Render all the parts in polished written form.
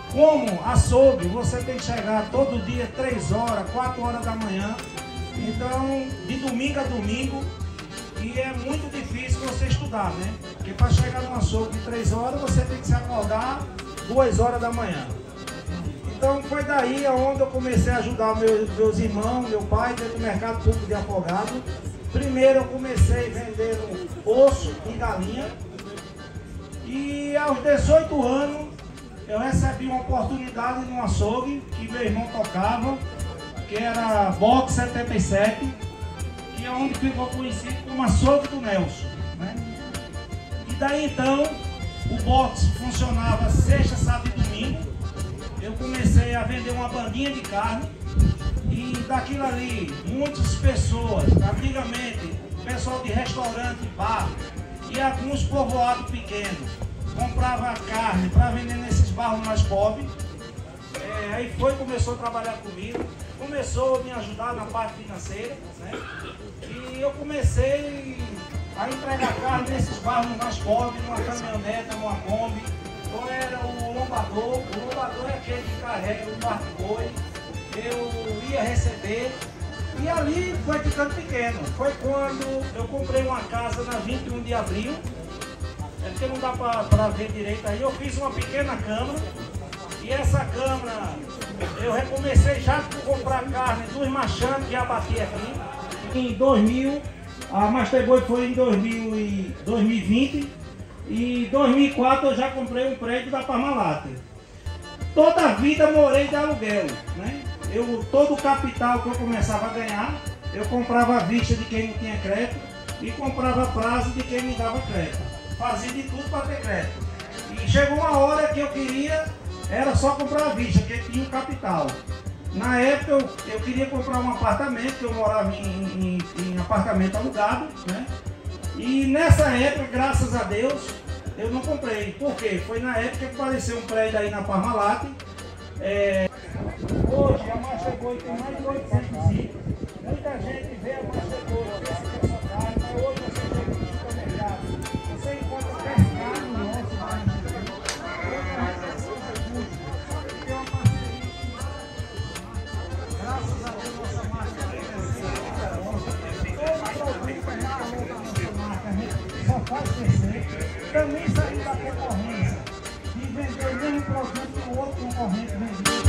Como açougue, você tem que chegar todo dia 3 horas, 4 horas da manhã. Então, de domingo a domingo, e é muito difícil você estudar, né? Porque para chegar no açougue de 3 horas, você tem que se acordar 2 horas da manhã. Então, foi daí onde eu comecei a ajudar meus irmãos, meu pai, dentro do mercado público de Afogado. Primeiro, eu comecei vendendo osso e galinha. E aos 18 anos, eu recebi uma oportunidade no açougue que meu irmão tocava, que era Box 77, que é onde ficou conhecido como açougue do Nelson, né? E daí então, o box funcionava sexta, sábado e domingo. Eu comecei a vender uma bandinha de carne e daquilo ali, muitas pessoas, antigamente, pessoal de restaurante, bar e alguns povoados pequenos, comprava carne para vender nesses bairros mais pobres. Aí começou a trabalhar comigo, começou a me ajudar na parte financeira, né? E eu comecei a entregar carne nesses bairros mais pobres, numa caminhonete, numa Kombi. Então era o lombador é aquele que carrega o barco de boi. Eu ia receber e ali foi ficando pequeno. Foi quando eu comprei uma casa na 21 de abril. É porque não dá para ver direito aí. Eu fiz uma pequena câmara e essa câmara eu recomecei já por comprar carne dos machantes que abati aqui. Em 2000, a Master Boi foi em 2020 e em 2004 eu já comprei um prédio da Parmalat. Toda a vida morei de aluguel, né? Todo o capital que eu começava a ganhar, eu comprava à vista de quem não tinha crédito e comprava a prazo de quem me dava crédito. Fazia de tudo para ter crédito. E chegou uma hora que eu queria, era só comprar à vista, porque tinha o capital. Na época eu queria comprar um apartamento, que eu morava em apartamento alugado, né? E nessa época, graças a Deus, eu não comprei. Por quê? Foi na época que apareceu um prédio aí na Parmalat. Hoje a Master Boi tem mais de 800 itens. Muita gente vê a Master Boi, pensa que é só carne, mas hoje você chega no supermercado, você encontra pescado no nosso bairro. Tem uma parceria. Graças a Deus, nossa marca é todo produto é na nossa marca, a gente só faz crescer. Também sair da concorrência e vender o mesmo produto que o outro concorrente vende.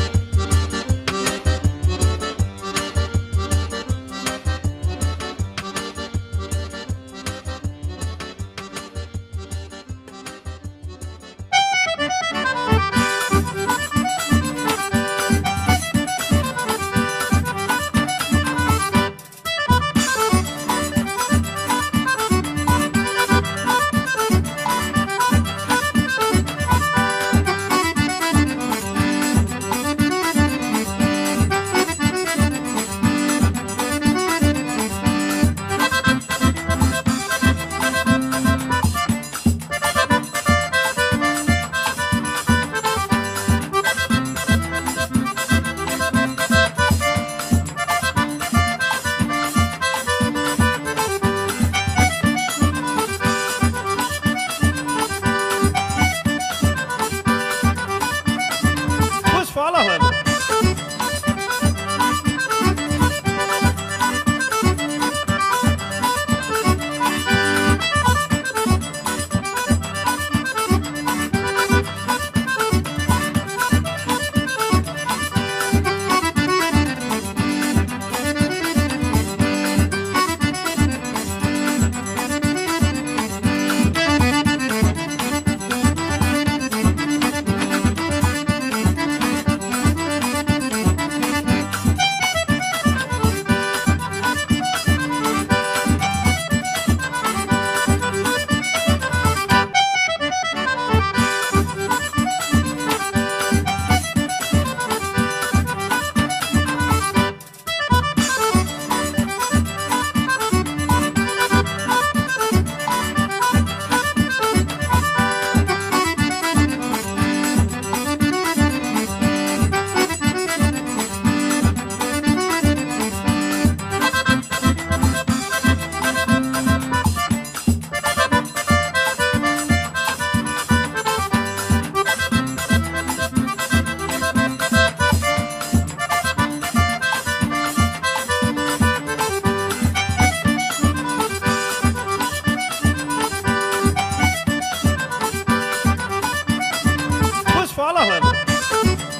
Música